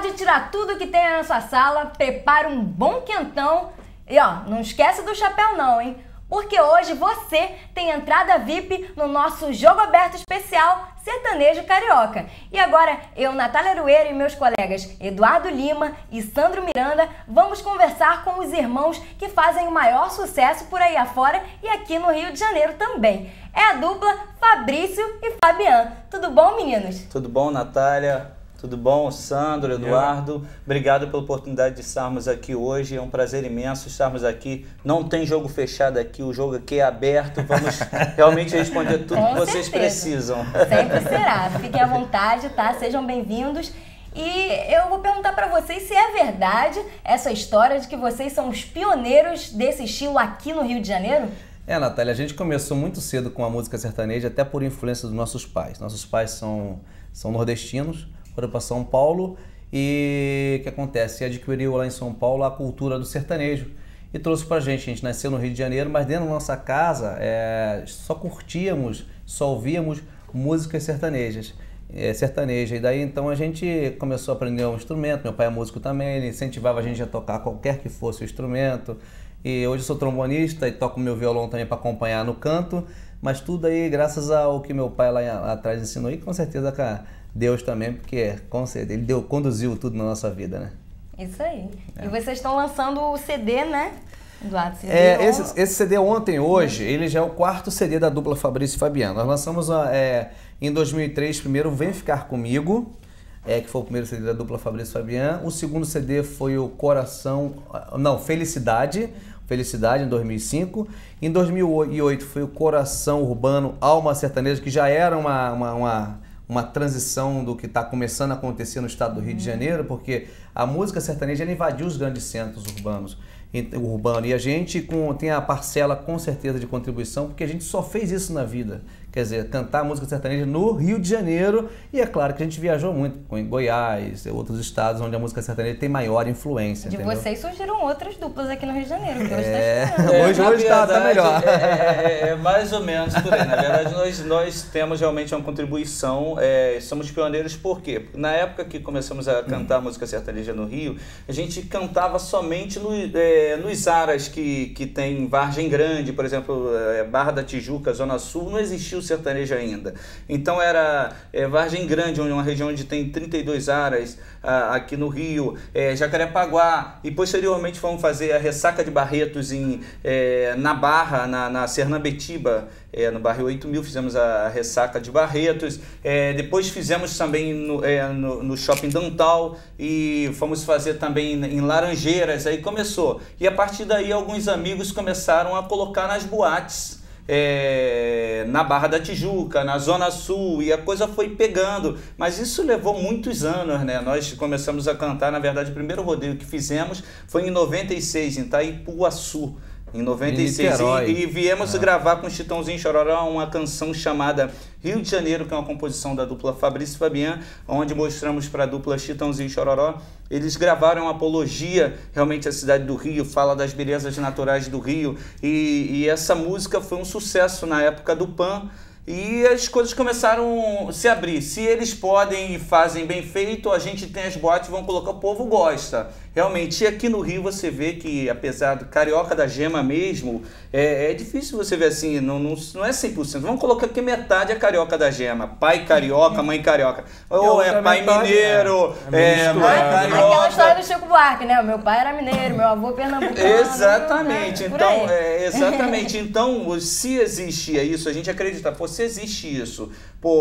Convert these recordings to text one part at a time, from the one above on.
Pode tirar tudo que tem na sua sala, prepara um bom quentão e ó, não esquece do chapéu não, hein? Porque hoje você tem entrada VIP no nosso Jogo Aberto Especial Sertanejo Carioca. E agora eu, Natália Arueira e meus colegas Eduardo Lima e Sandro Miranda vamos conversar com os irmãos que fazem o maior sucesso por aí afora e aqui no Rio de Janeiro também. É a dupla Fabrício e Fabian. Tudo bom, meninos? Tudo bom, Natália? Tudo bom, Sandro, Eduardo? Obrigado pela oportunidade de estarmos aqui hoje. É um prazer imenso estarmos aqui. Não tem jogo fechado aqui, o jogo aqui é aberto. Vamos realmente responder tudo que vocês precisam. Sempre será. Fiquem à vontade, tá? Sejam bem-vindos. E eu vou perguntar para vocês se é verdade essa história de que vocês são os pioneiros desse estilo aqui no Rio de Janeiro? Natália, a gente começou muito cedo com a música sertaneja, até por influência dos nossos pais. Nossos pais são nordestinos, foram para São Paulo e o que acontece? Adquiriu lá em São Paulo a cultura do sertanejo e trouxe pra gente. A gente nasceu no Rio de Janeiro, mas dentro da nossa casa só curtíamos, só ouvíamos músicas sertanejas. E daí então a gente começou a aprender um instrumento. Meu pai é músico também, ele incentivava a gente a tocar qualquer que fosse o instrumento. E hoje eu sou trombonista e toco meu violão também para acompanhar no canto, mas tudo aí graças ao que meu pai lá atrás ensinou e com certeza Deus também, porque com certeza ele conduziu tudo na nossa vida, né? Isso aí. E vocês estão lançando o CD, né, Eduardo? Esse CD hoje, ele já é o quarto CD da dupla Fabrício e Fabian. Nós lançamos em 2003 primeiro Vem Ficar Comigo, que foi o primeiro CD da dupla Fabrício e Fabian. O segundo CD foi o Felicidade, em 2005. Em 2008 foi o Coração Urbano, Alma Sertaneja, que já era uma transição do que está começando a acontecer no estado do Rio de Janeiro, porque a música sertaneja ela invadiu os grandes centros urbanos. E a gente tem a parcela com certeza de contribuição, porque a gente só fez isso na vida. Quer dizer, cantar música sertaneja no Rio de Janeiro, e é claro que a gente viajou muito em Goiás, outros estados onde a música sertaneja tem maior influência. De vocês surgiram outras duplas aqui no Rio de Janeiro, que hoje está melhor. É mais ou menos por aí. Na verdade, nós temos realmente uma contribuição, somos pioneiros por quê? Porque na época que começamos a cantar música sertaneja no Rio, a gente cantava somente nos aras que tem Vargem Grande, por exemplo, Barra da Tijuca, Zona Sul, não existia o sertanejo ainda. Então era Vargem Grande, uma região onde tem 32 aras aqui no Rio, Jacarepaguá, e posteriormente fomos fazer a Ressaca de Barretos na Barra, na Sernambetiba, no bairro 8.000, fizemos a Ressaca de Barretos, depois fizemos também no Shopping Dantal e fomos fazer também em Laranjeiras, aí começou. E a partir daí alguns amigos começaram a colocar nas boates, na Barra da Tijuca, na Zona Sul, e a coisa foi pegando, mas isso levou muitos anos, né? Nós começamos a cantar, na verdade, o primeiro rodeio que fizemos foi em 96, em Itaipuaçu, em 96, e viemos gravar com o Chitãozinho e Chororó uma canção chamada Rio de Janeiro, que é uma composição da dupla Fabrício e Fabian, onde mostramos para a dupla Chitãozinho e Chororó. Eles gravaram uma apologia realmente à cidade do Rio, fala das belezas naturais do Rio, e essa música foi um sucesso na época do PAN, e as coisas começaram a se abrir. Se eles podem e fazem bem feito, a gente tem as boates, vão colocar, o povo gosta. Realmente, e aqui no Rio você vê que, apesar do Carioca da Gema mesmo, é difícil você ver assim, não é 100%. Vamos colocar aqui metade é Carioca da Gema. Pai carioca, mãe carioca. Ou pai mineiro, mãe carioca. Aquela história do Chico Buarque, né? O meu pai era mineiro, meu avô pernambucano. Exatamente. Então, exatamente. Então, se existia isso, a gente acredita, se existe isso,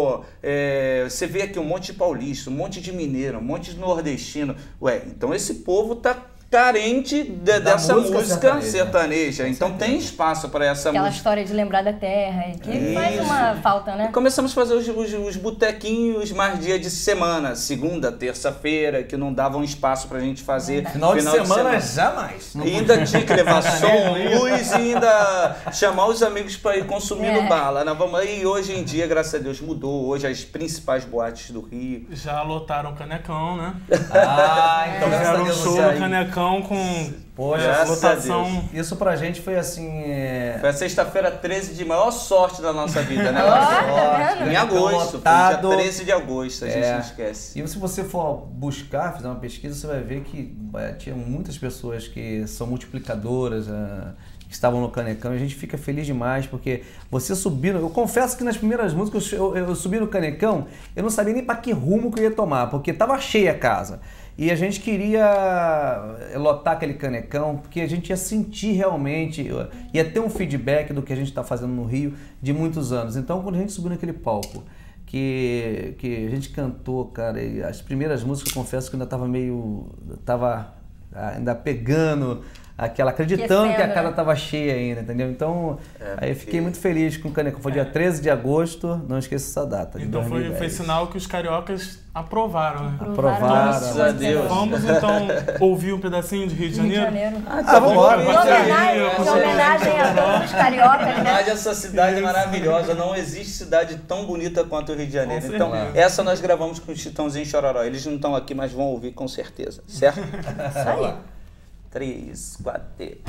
você vê aqui um monte de paulista, um monte de mineiro, um monte de nordestino, então esse povo tá carente dessa música sertaneja. Então tem espaço para essa música. Aquela história de lembrar da terra, que faz uma falta, né? E começamos a fazer os botequinhos mais dia de semana, segunda, terça-feira, que não davam espaço pra gente fazer. Final de semana jamais. E ainda tinha que levar som, luz e ainda chamar os amigos para ir consumir no bala. E hoje em dia, graças a Deus, mudou. Hoje as principais boates do Rio já lotaram o Canecão, né? Então fizeram um show no Canecão. Canecão com Poxa, lotação. Isso pra gente foi assim... Foi a sexta-feira 13 de maior sorte da nossa vida, né? Tá vendo? Em agosto, lotado. dia 13 de agosto, a gente não esquece. E se você for buscar, fizer uma pesquisa, você vai ver que tinha muitas pessoas que são multiplicadoras, que estavam no Canecão, e a gente fica feliz demais, porque você subindo... Eu confesso que nas primeiras músicas eu subi no Canecão, eu não sabia nem para que rumo que eu ia tomar, porque estava cheia a casa. E a gente queria lotar aquele Canecão, porque a gente ia sentir realmente, ia ter um feedback do que a gente está fazendo no Rio de muitos anos. Então, quando a gente subiu naquele palco, que a gente cantou, cara, e as primeiras músicas, eu confesso que ainda estava ainda pegando, acreditando que a casa estava cheia ainda, entendeu? Então, aí eu fiquei muito feliz com o Canecão. Foi dia 13 de agosto, não esqueça essa data. Então foi sinal que os cariocas aprovaram, né? Aprovaram. Graças a Deus. Vamos então ouvir um pedacinho de Rio de Janeiro? Vamos embora. Em homenagem a todos os cariocas, né? Verdade, essa cidade é maravilhosa. Não existe cidade tão bonita quanto o Rio de Janeiro. Com Então, certeza. essa nós gravamos com o Chitãozinho e Chororó. Eles não estão aqui, mas vão ouvir com certeza, certo? Isso aí. 3, 4...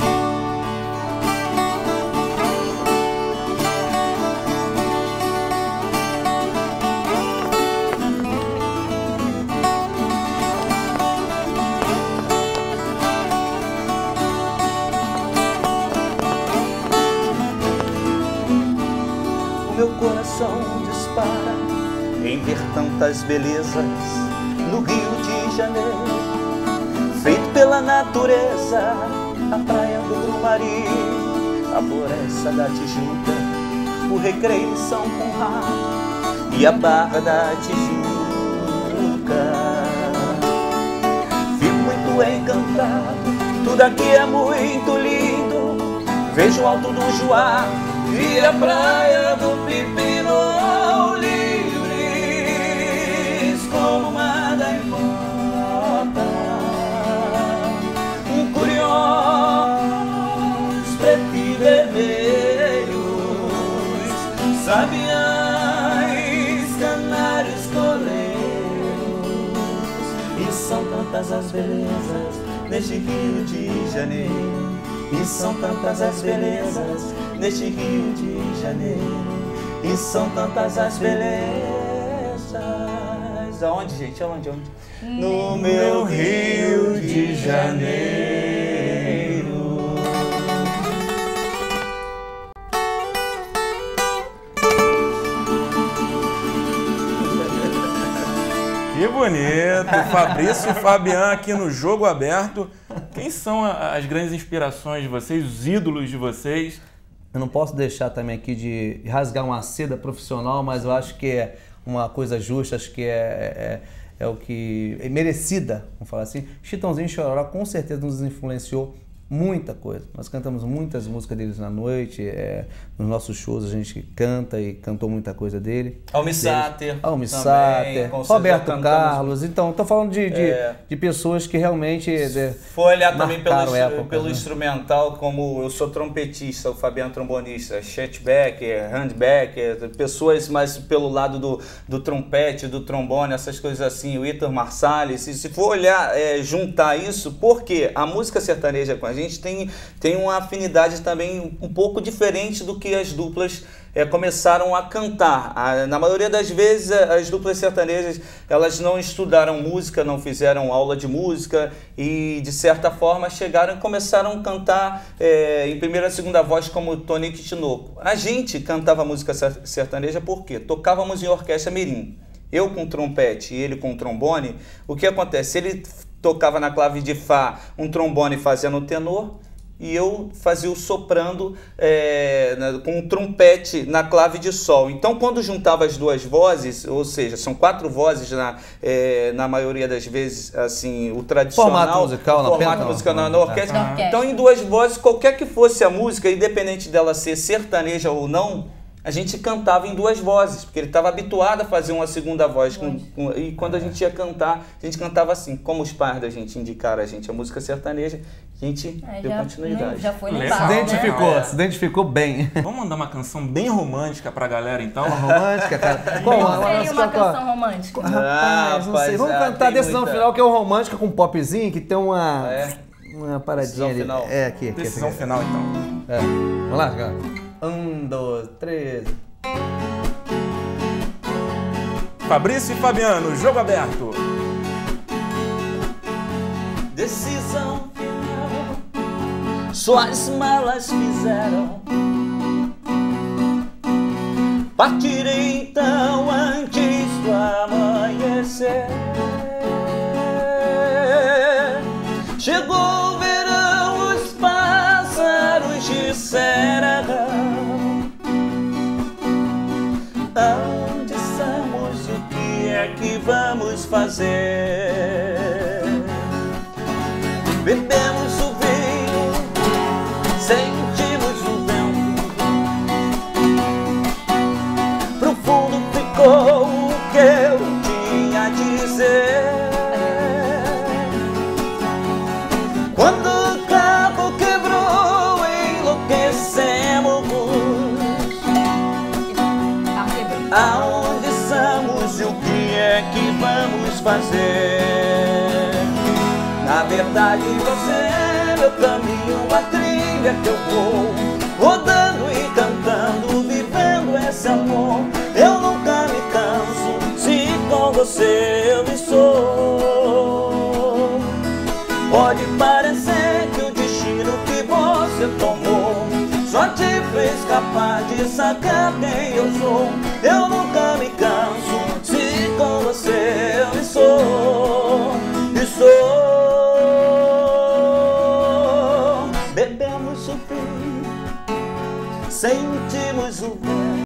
O meu coração dispara em ver tantas belezas no Rio de Janeiro. Feito pela natureza, a praia do Grumari, a floresta da Tijuca, o Recreio de São Conrado e a Barra da Tijuca. Fico muito encantado, tudo aqui é muito lindo. Vejo o alto do Juá e a praia do Pipino, livres como uma gaivota. Preto e vermelhos, sabiães, canários, coleiros. E são tantas as belezas neste Rio de Janeiro. E são tantas as belezas neste Rio de Janeiro. E são tantas as belezas. Aonde, gente? Aonde? No meu Rio de Janeiro. Que bonito! Fabrício e Fabian aqui no Jogo Aberto. Quem são as grandes inspirações de vocês, os ídolos de vocês? Eu não posso deixar também aqui de rasgar uma seda profissional, mas eu acho que é uma coisa justa, acho que é o que é merecida, vamos falar assim. Chitãozinho e Chororó com certeza nos influenciou muita coisa. Nós cantamos muitas músicas deles na noite, nos nossos shows a gente canta e cantou muita coisa dele. Almi Sater, Roberto Carlos. Então, estou falando de pessoas que realmente foi olhar também pelo né? instrumental, como eu sou trompetista, o Fabiano trombonista, Chet Becker, Hand Becker, pessoas mais pelo lado do trompete, do trombone, essas coisas assim, o Heitor Marsalis. Se for olhar, juntar isso, porque a música sertaneja com a gente tem uma afinidade também um pouco diferente do que as duplas começaram a cantar. Na maioria das vezes, as duplas sertanejas, elas não estudaram música, não fizeram aula de música e, de certa forma, chegaram e começaram a cantar em primeira e segunda voz, como Tonico e Tinoco. A gente cantava música sertaneja por quê? Tocávamos em orquestra mirim. Eu com trompete e ele com trombone. O que acontece? Ele tocava na clave de Fá, um trombone fazendo o tenor, e eu fazia o soprando com um trompete na clave de Sol. Então, quando juntava as duas vozes, ou seja, são 4 vozes na maioria das vezes, assim, o tradicional formato musical na orquestra. Então, em 2 vozes, qualquer que fosse a música, independente dela ser sertaneja ou não, a gente cantava em 2 vozes, porque ele estava habituado a fazer uma segunda voz. E quando a gente ia cantar, a gente cantava assim. Como os pais da gente indicaram a gente a música sertaneja, a gente deu continuidade. Já foi Legal, se identificou bem. Vamos mandar uma canção bem romântica pra galera, então? Uma romântica, cara. Qual seria uma canção romântica? Rapaz, não sei. Vamos cantar Decisão Final, que é um romântica com um popzinho, que tem uma... uma paradinha Decisão ali. final. É, aqui. Decisão final, então. É. Vamos lá, galera. 1, 2, 3. Fabrício e Fabiano, jogo aberto. Decisão final, suas malas fizeram. Partirei então antes do amanhecer. Chegou o verão, os pássaros disseram: aonde estamos, o que é que vamos fazer? Bebemos o vinho, sentimos o vento. Pro fundo ficou o que eu tinha a dizer. Quando o cabo quebrou, enlouquecemos. Aonde estamos e o que é que vamos fazer? Na verdade você é meu caminho, a trilha que eu vou, rodando e cantando, vivendo esse amor. Eu nunca me canso, se com você eu estou. Pode parecer que o destino que você tomou só te fez capaz de sacar quem eu sou. Eu não